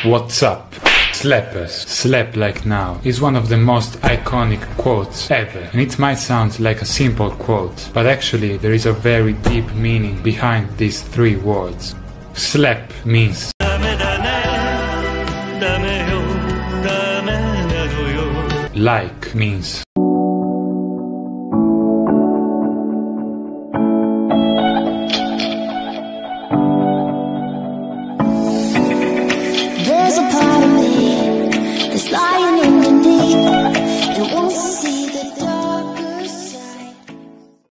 What's up? Slappers, slap like now, is one of the most iconic quotes ever. And it might sound like a simple quote, but actually there is a very deep meaning behind these three words. Slap means like means